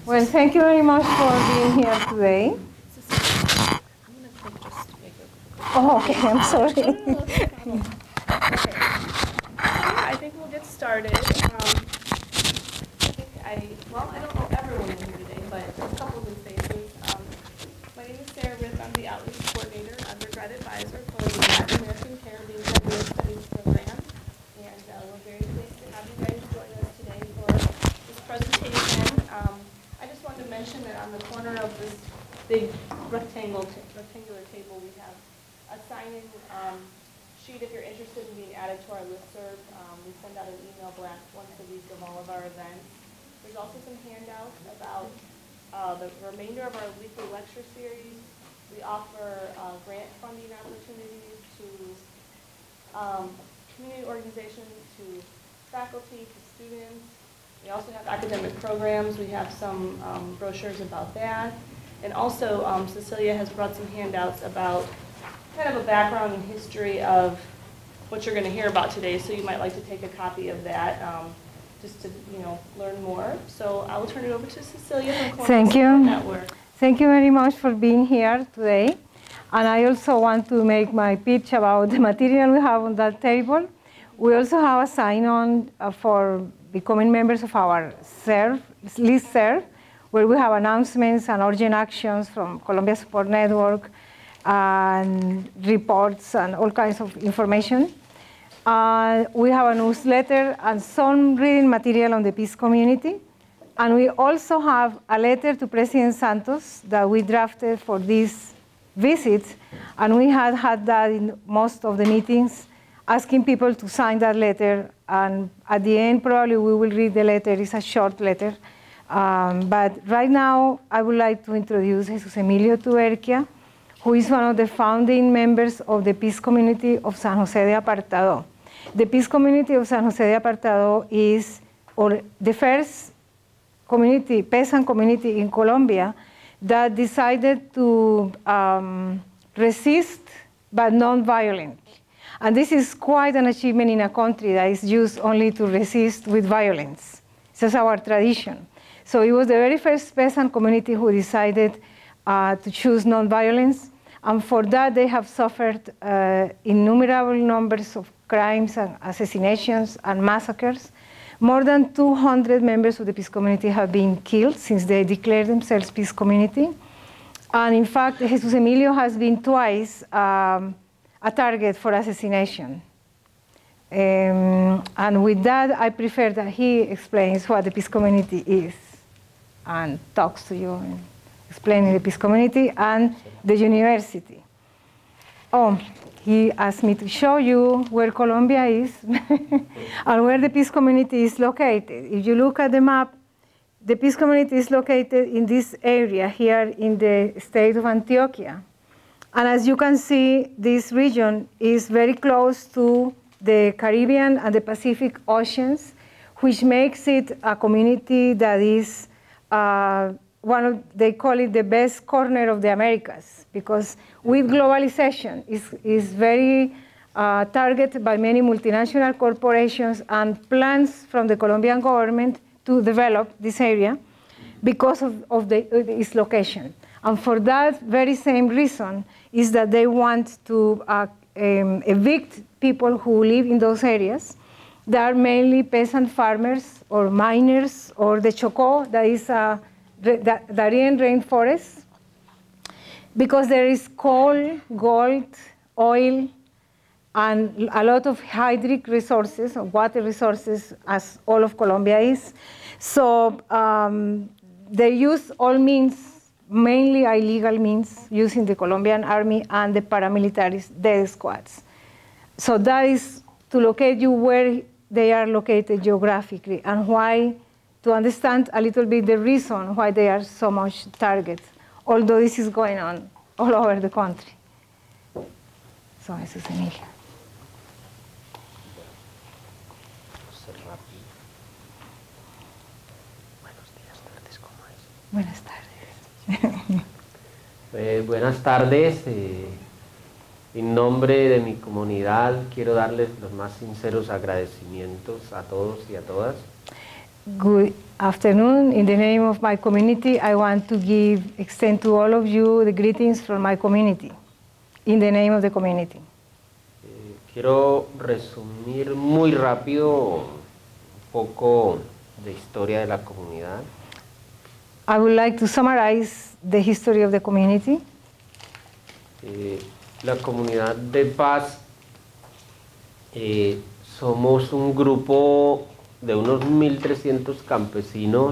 Well, thank you very much for being here today. Oh, okay, I'm sorry. Okay. I think we'll get started. I don't know everyone in here today, but a couple of new faces. My name is Sarah Riff. I'm the Outreach Coordinator and Undergrad Advisor for the Latin American Caribbean Graduate Studies Program. And we're very pleased to have you guys join us today for this presentation. I just wanted to mention that on the corner of this big rectangular table, we have a sign-in sheet if you're interested in being added to our listserv. We send out an email blast once a week of all of our events. There's also some handouts about the remainder of our weekly lecture series. We offer grant funding opportunities to community organizations, to faculty, to students. We also have academic programs. We have some brochures about that. And also, Cecilia has brought some handouts about kind of a background and history of what you're going to hear about today. So you might like to take a copy of that just to learn more. So I will turn it over to Cecilia from Thank you. Network. Thank you very much for being here today. And I also want to make my pitch about the material we have on that table. We also have a sign-on for becoming members of our listserv, where we have announcements and urgent actions from Columbia Support Network and reports and all kinds of information. We have a newsletter and some reading material on the peace community. And we also have a letter to President Santos that we drafted for this visit. And we had that in most of the meetings, asking people to sign that letter. And at the end, probably we will read the letter. It's a short letter. But right now, I would like to introduce Jesus Emilio Tuberquia, who is one of the founding members of the Peace Community of San Jose de Apartado. The Peace Community of San Jose de Apartado is the first community, peasant community in Colombia that decided to resist, but non-violently. And this is quite an achievement in a country that is used only to resist with violence. This is our tradition. So it was the very first peasant community who decided to choose non-violence. And for that, they have suffered innumerable numbers of crimes and assassinations and massacres. More than 200 members of the peace community have been killed since they declared themselves peace community. And in fact, Jesus Emilio has been twice a target for assassination. And with that, I prefer that he explains what the peace community is and talks to you and explaining the peace community and the university. Oh, he asked me to show you where Colombia is and where the peace community is located. If you look at the map, the peace community is located in this area here in the state of Antioquia. And as you can see, this region is very close to the Caribbean and the Pacific Oceans, which makes it a community that is they call it the best corner of the Americas, because with globalization is very targeted by many multinational corporations and plans from the Colombian government to develop this area because of its location. And for that very same reason is that they want to evict people who live in those areas. They are mainly peasant farmers or miners or the Chocó, that is the Darien rainforest, because there is coal, gold, oil, and a lot of hydric resources, water resources, as all of Colombia is. So they use all means, mainly illegal means, using the Colombian army and the paramilitaries, death squads. So that is to locate you where they are located geographically and why, to understand a little bit the reason why they are so much targets, although this is going on all over the country. So, Jesus Emilio. Buenas tardes. Buenas tardes. En nombre de mi comunidad quiero darles los más sinceros agradecimientos a todos y a todas. Good afternoon. In the name of my community, I want to extend to all of you the greetings from my community, in the name of the community. Quiero resumir muy rápido un poco de historia de la comunidad. I would like to summarize the history of the community. La comunidad de Paz somos un grupo de unos 1.300 campesinos,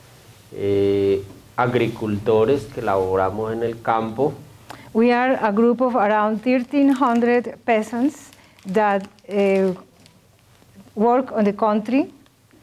agricultores que laboramos en el campo. We are a group of around 1,300 peasants that work on the country.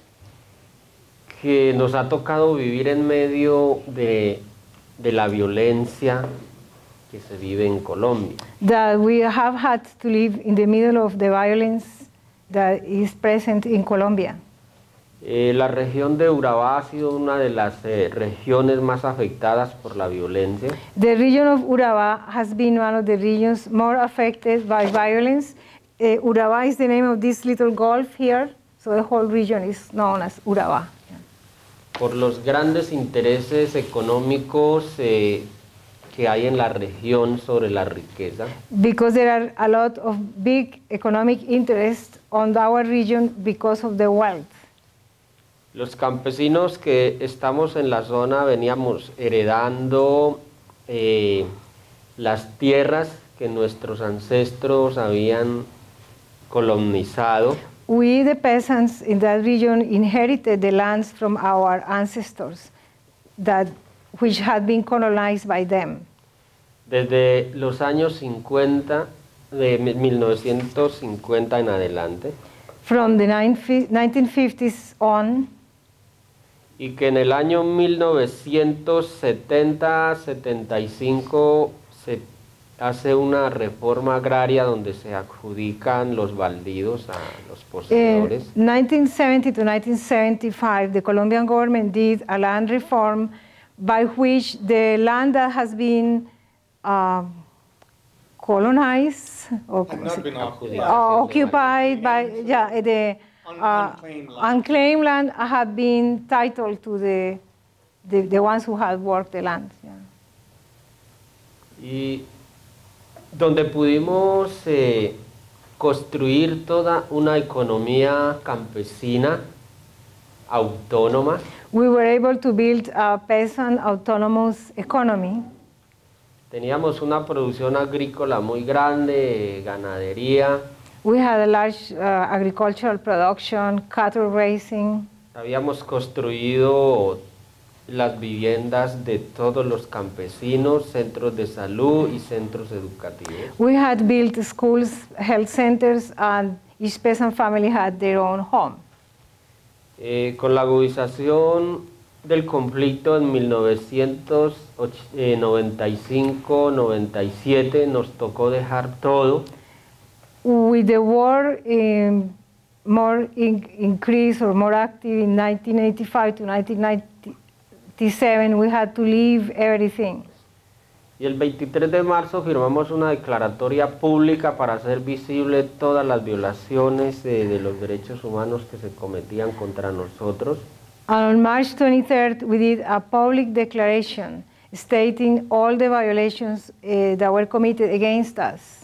Que nos ha tocado vivir en medio de la violencia que se vive en Colombia. That we have had to live in the middle of the violence that is present in Colombia. La región de Urabá ha sido una de las regiones más afectadas por la violencia. The region of Urabá has been one of the regions more affected by violence. Urabá is the name of this little gulf here, so the whole region is known as Urabá. Por los grandes intereses económicos que hay en la región sobre la riqueza. Because there are a lot of big economic interest on our region because of the wealth. Los campesinos que estamos en la zona veníamos heredando las tierras que nuestros ancestros habían colonizado. We, the peasants in that region, inherited the lands from our ancestors which had been colonized by them. Desde los años 50, de 1950 en adelante. From the 1950s on. Y que en el año 1970-75 se hace una reforma agraria donde se adjudican los baldíos a los poseedores. In 1970 to 1975, the Colombian government did a land reform by which the land that has been colonized or occupied by the unclaimed land had been titled to the ones who had worked the land. Yeah. Y donde pudimos construir toda una economía campesina autónoma. We were able to build a peasant autonomous economy. Teníamos una producción agrícola muy grande, ganadería. We had a large agricultural production, cattle raising. Habíamos construido las viviendas de todos los campesinos, centros de salud y centros educativos. We had built schools, health centers, and each peasant family had their own home. Con la agudización del conflicto en 1995-97 nos tocó dejar todo. With the war more increased or more active in 1985 to 1997, we had to leave everything. Y el 23 de marzo firmamos una declaratoria pública para hacer visible todas las violaciones de los derechos humanos que se cometían contra nosotros. And on March 23rd, we did a public declaration stating all the violations that were committed against us.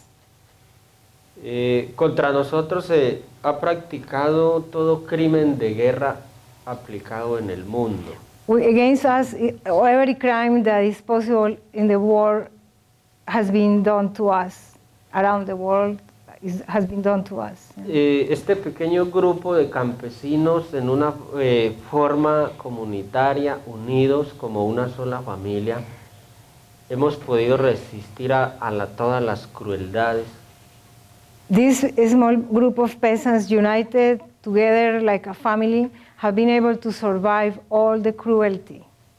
Contra nosotros se ha practicado todo crimen de guerra aplicado en el mundo. Against us, every crime that is possible in the war has been done to us. Around the world has been done to us. Este pequeño grupo de campesinos en una forma comunitaria, unidos como una sola familia, hemos podido resistir a todas las crueldades. This small group of peasants united together like a family have been able to survive all the cruelty.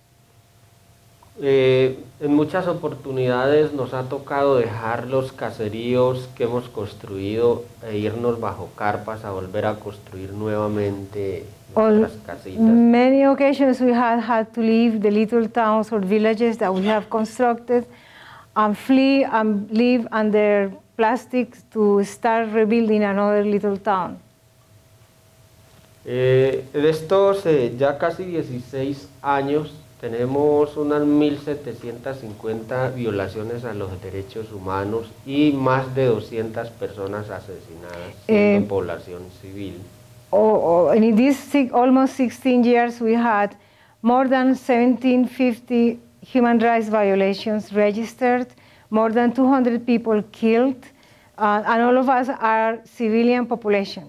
En muchas oportunidades nos ha tocado dejar los caseríos que hemos construido e irnos bajo carpas a volver a construir nuevamente nuestras casitas. On many occasions we had to leave the little towns or villages that we have constructed and flee and live under plastic to start rebuilding another little town. De estos ya casi 16 años tenemos unas 1.750 violaciones a los derechos humanos y más de 200 personas asesinadas, siendo población civil. In these almost 16 years, we had more than 1,750 human rights violations registered, more than 200 people killed, and all of us are civilian population.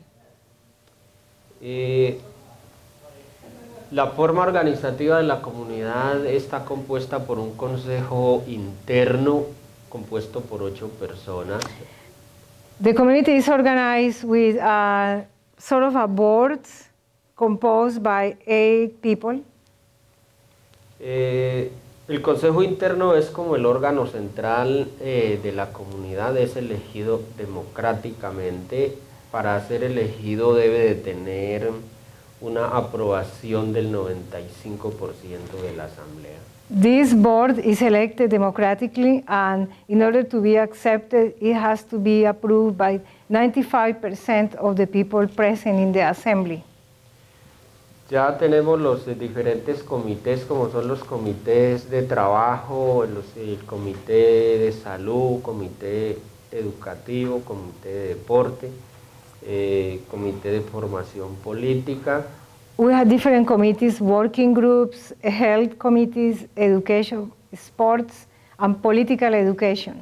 La forma organizativa de la comunidad está compuesta por un consejo interno compuesto por 8 personas. The community is organized with sort of a board composed by 8 people. El consejo interno es como el órgano central de la comunidad, es elegido democráticamente. Para ser elegido debe de tener una aprobación del 95% de la asamblea. This board is elected democratically, and in order to be accepted, it has to be approved by 95% of the people present in the assembly. Ya tenemos los diferentes comités, como son los comités de trabajo, el comité de salud, comité educativo, comité de deporte, comité de formación política. We have different committees, working groups, health committees, education, sports, and political education.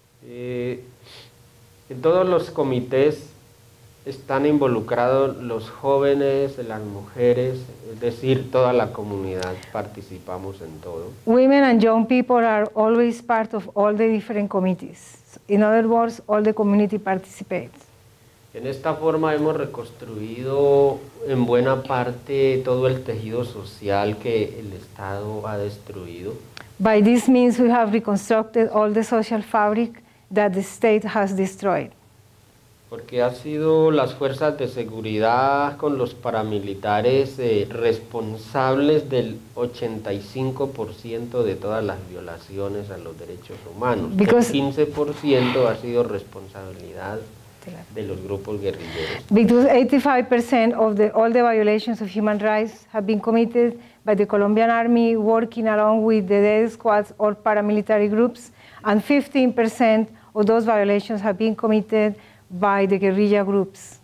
En todos los comités están involucrados los jóvenes, las mujeres, es decir, toda la comunidad participamos en todo. Women and young people are always part of all the different committees. In other words, all the community participates. En esta forma hemos reconstruido en buena parte todo el tejido social que el Estado ha destruido. By this means, we have reconstructed all the social fabric that the state has destroyed. Porque ha sido las fuerzas de seguridad con los paramilitares responsables del 85% de todas las violaciones a los derechos humanos. El 15% ha sido responsabilidad de los grupos guerrilleros. Because 85% of all the violations of human rights have been committed by the Colombian Army working along with the death squads or paramilitary groups, and 15% of those violations have been committed by the guerrilla groups.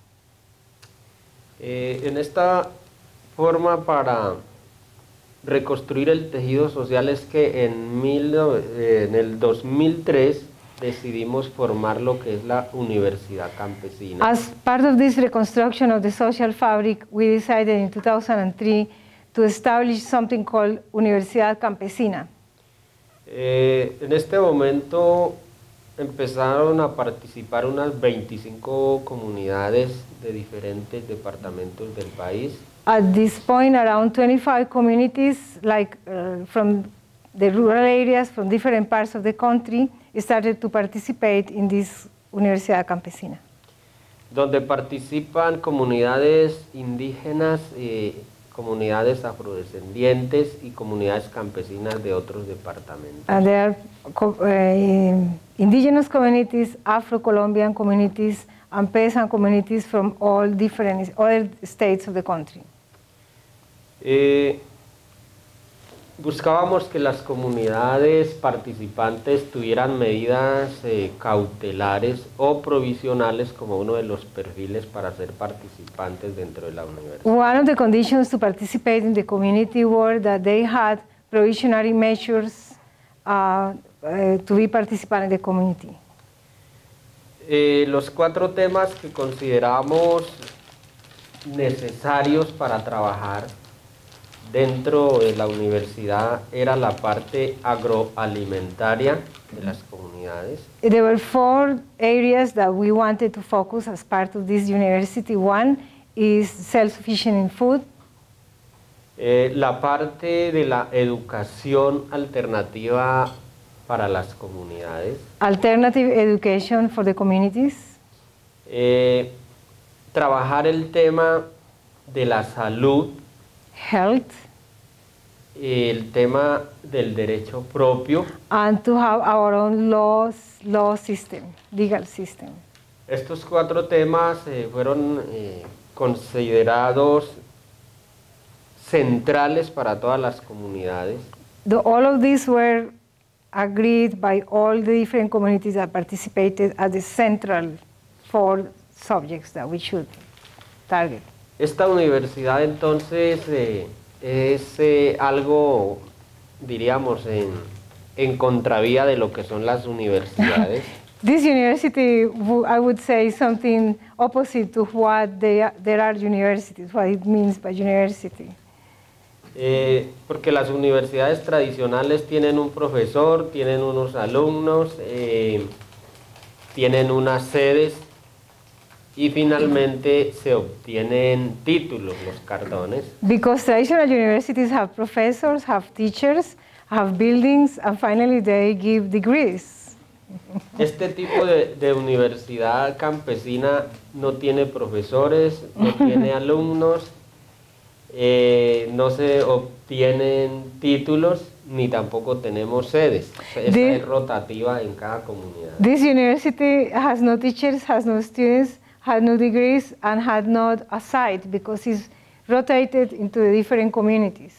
En esta forma para reconstruir el tejido social es que en el 2003 decidimos formar lo que es la Universidad Campesina. As part of this reconstruction of the social fabric, we decided in 2003 to establish something called Universidad Campesina. En este momento empezaron a participar unas 25 comunidades de diferentes departamentos del país. At this point, around 25 communities, like from the rural areas, from different parts of the country, started to participate in this Universidad Campesina. Donde participan comunidades indígenas, comunidades afrodescendientes y comunidades campesinas de otros departamentos. And there are indigenous communities, Afro-Colombian communities, and peasant communities from all different other states of the country. Buscábamos que las comunidades participantes tuvieran medidas cautelares o provisionales como uno de los perfiles para ser participantes dentro de la universidad. One of the conditions to participate in the community were that they had provisionary measures to be participant in the community. Los 4 temas que consideramos necesarios para trabajar dentro de la universidad era la parte agroalimentaria de las comunidades. There were 4 areas that we wanted to focus as part of this university. One is self-sufficient in food. La parte de la educación alternativa para las comunidades. Alternative education for the communities. Trabajar el tema de la salud. Health. El tema del derecho propio. And to have our own law system, legal system. Estos 4 temas fueron considerados centrales para todas las comunidades. All of these were agreed by all the different communities that participated as the central 4 subjects that we should target. Esta universidad entonces es algo, diríamos, en contravía de lo que son las universidades. This university, I would say, something opposite to what there are universities, what it means by university. Porque las universidades tradicionales tienen un profesor, tienen unos alumnos, tienen unas sedes y finalmente se obtienen títulos, los cardones. Because traditional universities have professors, have teachers, have buildings, and finally they give degrees. Este tipo de universidad campesina no tiene profesores, no tiene alumnos, no se obtienen títulos, ni tampoco tenemos sedes. Esta es rotativa en cada comunidad. This university has no teachers, has no students, has no degrees, and had not a site because it's rotated into the different communities.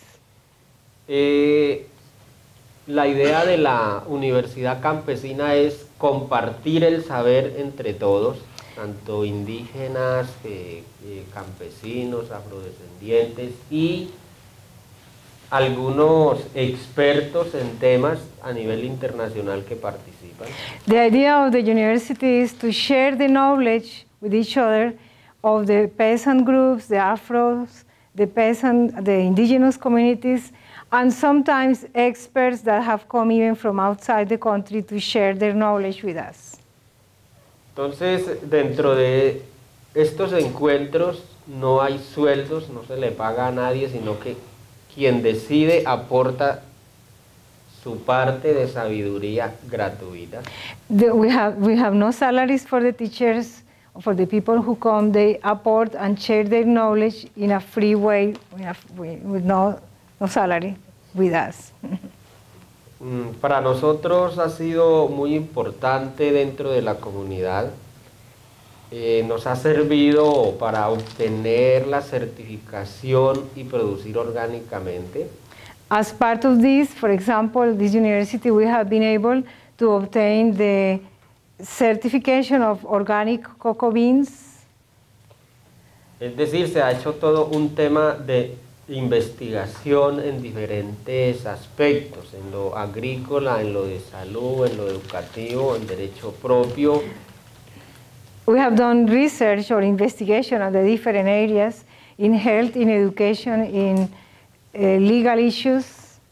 La idea de la universidad campesina es compartir el saber entre todos, tanto indígenas, campesinos, afrodescendientes y algunos expertos en temas a nivel internacional que participan. The idea of the university is to share the knowledge with each other of the peasant groups, the Afros, the indigenous communities, and sometimes experts that have come even from outside the country to share their knowledge with us. Entonces, dentro de estos encuentros no hay sueldos, no se le paga a nadie, sino que quien decide aporta su parte de sabiduría gratuita. We have no salaries for the teachers, for the people who come. They apport and share their knowledge in a free way, with no salary with us. Para nosotros ha sido muy importante dentro de la comunidad. Nos ha servido para obtener la certificación y producir orgánicamente. As part of this, for example, this university, we have been able to obtain the certification of organic cocoa beans. Es decir, se ha hecho todo un tema de investigación en diferentes aspectos, en lo agrícola, en lo de salud, en lo educativo, en derecho propio. We have done research or investigation on the different areas in health, in education, in legal issues.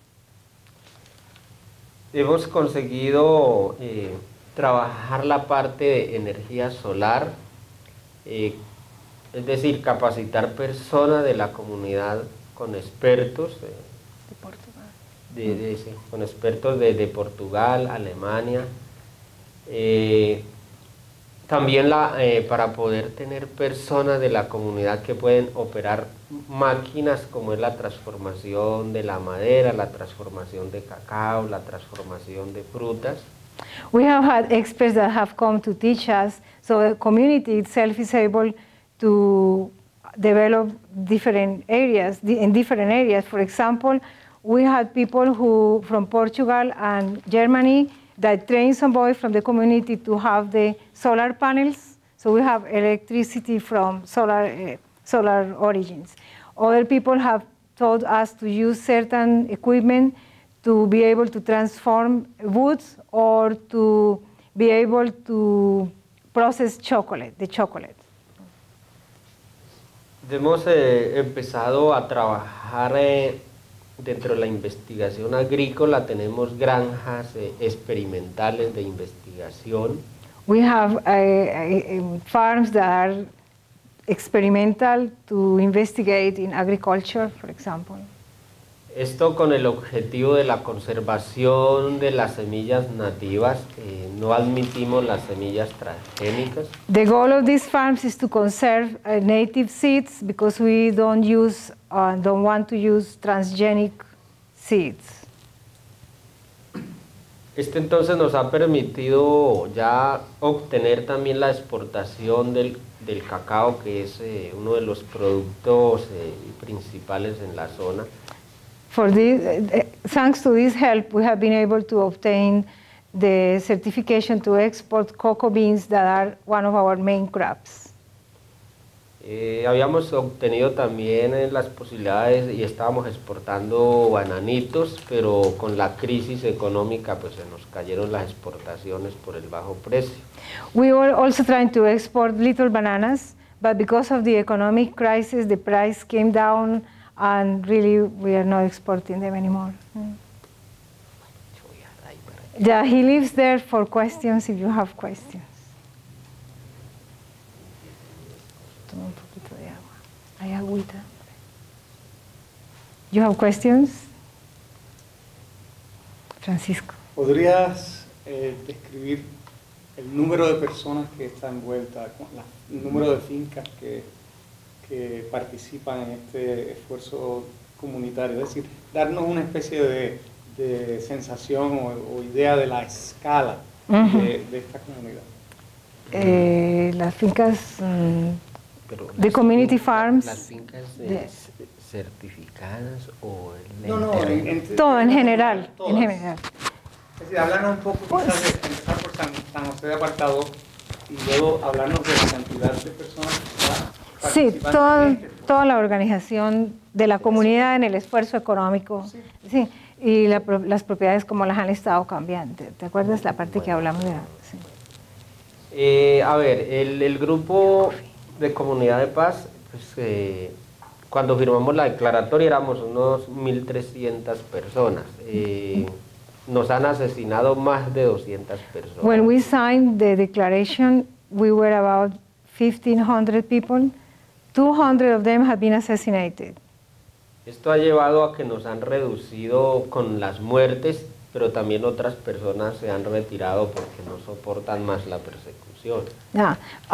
Hemos conseguido trabajar la parte de energía solar, es decir, capacitar personas de la comunidad con expertos con expertos de Portugal, Alemania, también para poder tener personas de la comunidad que pueden operar máquinas como es la transformación de la madera, la transformación de cacao, la transformación de frutas. We have had experts that have come to teach us, so the community itself is able to develop different areas, in different areas. For example, we had people who from Portugal and Germany that trained some boys from the community to have the solar panels, so we have electricity from solar origins. Other people have taught us to use certain equipment to be able to transform woods or to be able to process the chocolate. Hemos empezado a trabajar dentro de la investigación agrícola, tenemos granjas experimentales de investigación. We have farms that are experimental to investigate in agriculture, for example. Esto con el objetivo de la conservación de las semillas nativas, no admitimos las semillas transgénicas. The goal of these farms is to conserve native seeds because we don't want to use transgenic seeds. Este entonces nos ha permitido ya obtener también la exportación del cacao, que es uno de los productos principales en la zona. For this, thanks to this help, we have been able to obtain the certification to export cocoa beans that are one of our main crops. Habíamos obtenido también las posibilidades y estábamos exportando bananitos, pero con la crisis económica pues se nos cayeron las exportaciones por el bajo precio. We were also trying to export little bananas, but because of the economic crisis, the price came down and really we are not exporting them anymore. Yeah, he lives there for questions if you have questions. Toma un poquito de agua. Hay agüita. You have questions? Francisco. ¿Podrías describir el número de personas que está envuelta, el número de fincas que participan en este esfuerzo comunitario? Es decir, darnos una especie de sensación o idea de la escala de esta comunidad. Las fincas de community farms. ¿Las fincas certificadas o Todo en general, todas. en general. Es decir, hablarnos un poco quizás de empezar por San José de Apartadó y luego hablarnos de la cantidad de personas que están Sí, participando. toda la organización de la comunidad en el esfuerzo económico. Sí, y las propiedades como las han estado cambiando. ¿Te acuerdas la parte que hablamos de? Sí. A ver, el grupo de Comunidad de Paz, pues, cuando firmamos la declaratoria éramos unos 1.300 personas. Nos han asesinado más de 200 personas. When we signed the declaration, we were about 1,500 people. 200 of them have been assassinated. Esto ha llevado a que nos han reducido con las muertes, pero también otras personas se han retirado porque no soportan más la persecución. Yeah.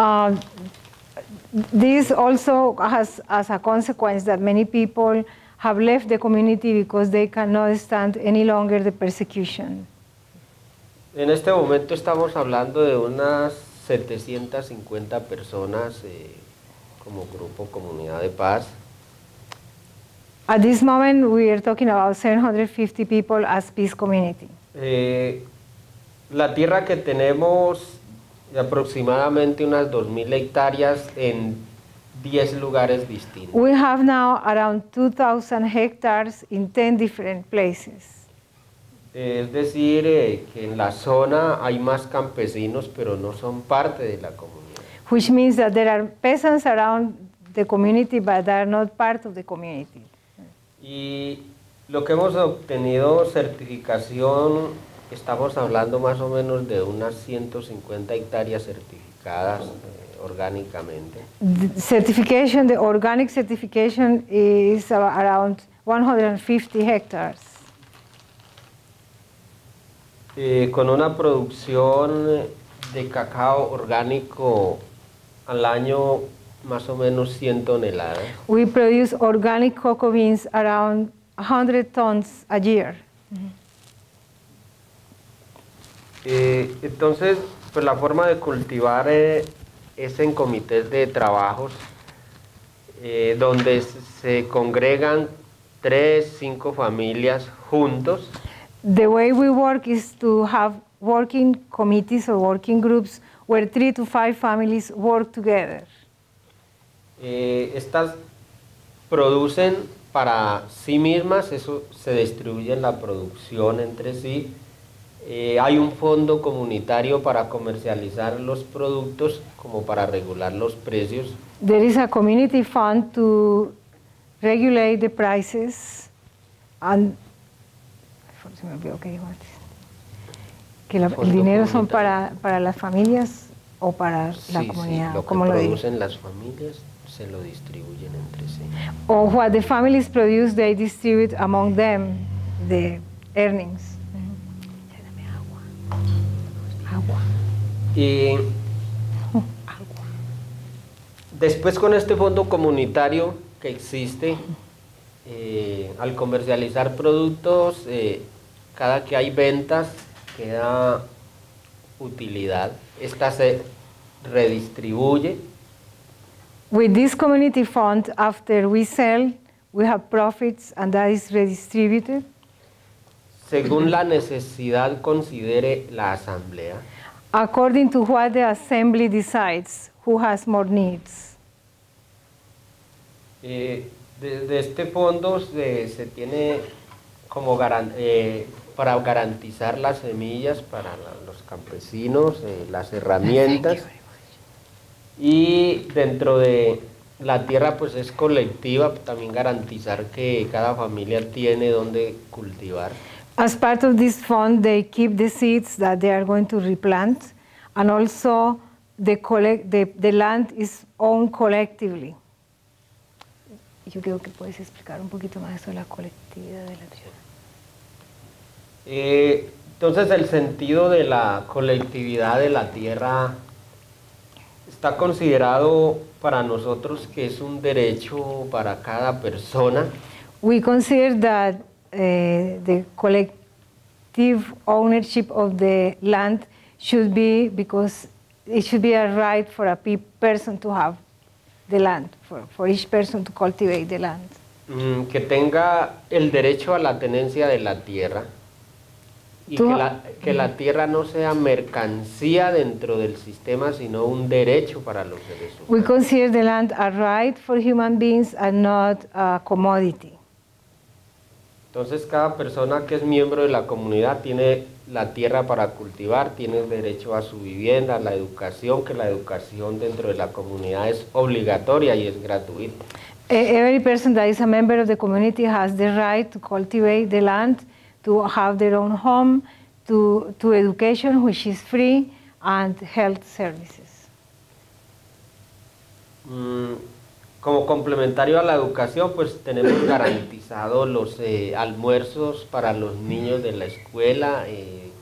This also has as a consequence that many people have left the community because they cannot stand any longer the persecution. En este momento estamos hablando de unas 750 personas como grupo Comunidad de Paz. At this moment, we are talking about 750 people as Peace Community. La tierra que tenemos, aproximadamente unas 2.000 hectáreas en 10 lugares distintos. We have now around 2,000 hectares in 10 different places. Es decir, que en la zona hay más campesinos, pero no son parte de la comunidad. Which means that there are peasants around the community, but they are not part of the community. Y lo que hemos obtenido certificación, estamos hablando más o menos de unas 150 hectáreas certificadas orgánicamente. The certification, the organic certification is around 150 hectares. Con una producción de cacao orgánico al año más o menos 100 toneladas. We produce organic cocoa beans around 100 tons a year. Entonces, pues la forma de cultivar es en comités de trabajos donde se congregan 3, 5 familias juntos. The way we work is to have working committees or working groups where 3 to 5 families work together. Estas producen para sí mismas, eso se distribuye en la producción entre sí. Hay un fondo comunitario para comercializar los productos como para regular los precios. There is a community fund to regulate the prices and se me olvidó que dijo antes. Que el dinero son para las familias o para la comunidad. Sí, lo que ¿cómo producen las familias se lo distribuyen entre sí. Or what the families produce, they distribute among them the earnings. Agua. Y después con este fondo comunitario que existe, al comercializar productos, cada que hay ventas, queda utilidad. Esta se redistribuye. With this community fund, after we sell, we have profits and that is redistributed Según la necesidad considere la asamblea. according to what the assembly decides who has more needs. De este fondo se tiene como para garantizar las semillas para los campesinos, las herramientas, y dentro de la tierra pues es colectiva, también garantizar que cada familia tiene donde cultivar. As part of this fund, they keep the seeds that they are going to replant, and also the land is owned collectively. Yo creo que puedes explicar un poquito más sobre la colectividad de la tierra. Entonces el sentido de la colectividad de la tierra está considerado para nosotros que es un derecho para cada persona. We consider that the collective ownership of the land should be, because it should be a right for a person to have the land, for each person to cultivate the land. Que tenga el derecho a la tenencia de la tierra y que la tierra no sea mercancía dentro del sistema, sino un derecho para los seres humanos. We consider the land a right for human beings and not a commodity. Entonces cada persona que es miembro de la comunidad tiene la tierra para cultivar, tiene derecho a su vivienda, a la educación, que la educación dentro de la comunidad es obligatoria y es gratuita. Every person that is a member of the community has the right to cultivate the land, to have their own home, to education, which is free, and health services. Como complementario a la educación, pues tenemos garantizados los almuerzos para los niños de la escuela,